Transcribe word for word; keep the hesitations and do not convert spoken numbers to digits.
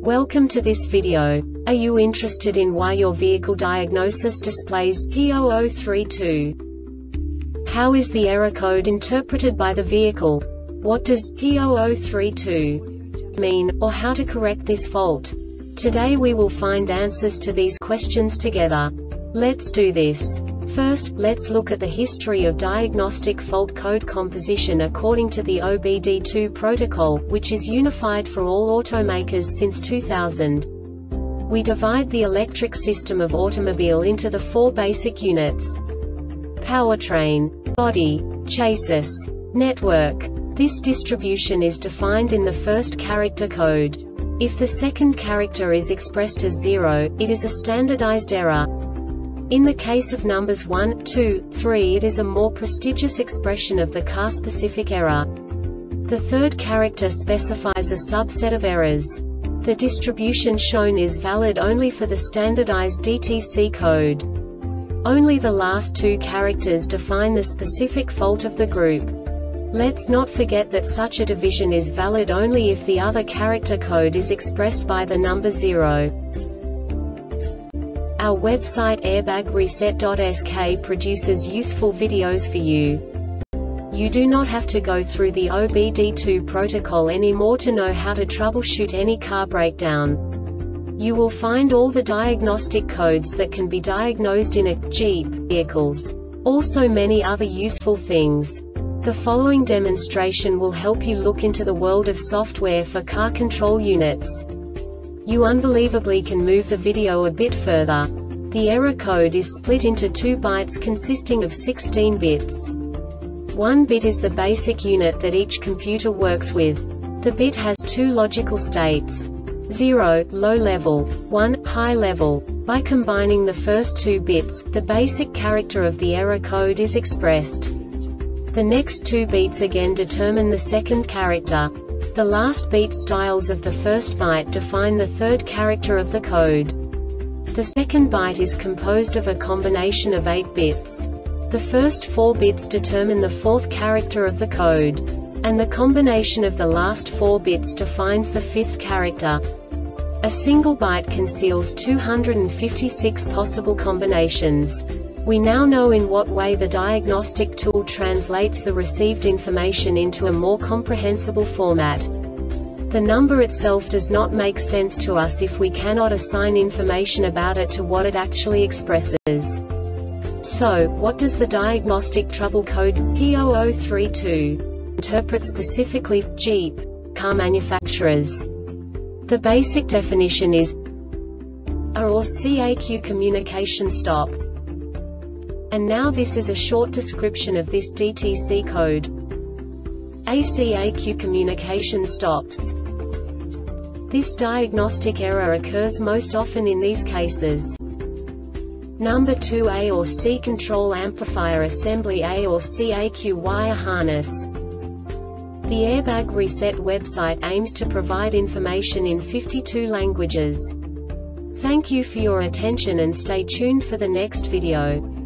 Welcome to this video. Are you interested in why your vehicle diagnosis displays P zero zero three two? How is the error code interpreted by the vehicle? What does P zero zero three two mean, or how to correct this fault? Today we will find answers to these questions together. Let's do this. First, let's look at the history of diagnostic fault code composition according to the O B D two protocol, which is unified for all automakers since two thousand. We divide the electric system of automobile into the four basic units: powertrain, body, chassis, network. This distribution is defined in the first character code. If the second character is expressed as zero, it is a standardized error. In the case of numbers one, two, three, it is a more prestigious expression of the car-specific error. The third character specifies a subset of errors. The distribution shown is valid only for the standardized D T C code. Only the last two characters define the specific fault of the group. Let's not forget that such a division is valid only if the other character code is expressed by the number zero. Our website airbag reset dot S K produces useful videos for you. You do not have to go through the O B D two protocol anymore to know how to troubleshoot any car breakdown. You will find all the diagnostic codes that can be diagnosed in a Jeep vehicles. Also many other useful things. The following demonstration will help you look into the world of software for car control units. You unbelievably can move the video a bit further. The error code is split into two bytes consisting of sixteen bits. One bit is the basic unit that each computer works with. The bit has two logical states: zero, low level, one, high level. By combining the first two bits, the basic character of the error code is expressed. The next two beats again determine the second character. The last beat styles of the first byte define the third character of the code. The second byte is composed of a combination of eight bits. The first four bits determine the fourth character of the code. And the combination of the last four bits defines the fifth character. A single byte conceals two hundred fifty-six possible combinations. We now know in what way the diagnostic tool translates the received information into a more comprehensible format. The number itself does not make sense to us if we cannot assign information about it to what it actually expresses. So, what does the diagnostic trouble code P zero zero three two interpret specifically for Jeep car manufacturers? The basic definition is A or C A Q communication stop. And now this is a short description of this D T C code. A C A Q communication stops. This diagnostic error occurs most often in these cases. Number two, A or C control amplifier assembly, A or C A Q wire harness. The Airbag Reset website aims to provide information in fifty-two languages. Thank you for your attention and stay tuned for the next video.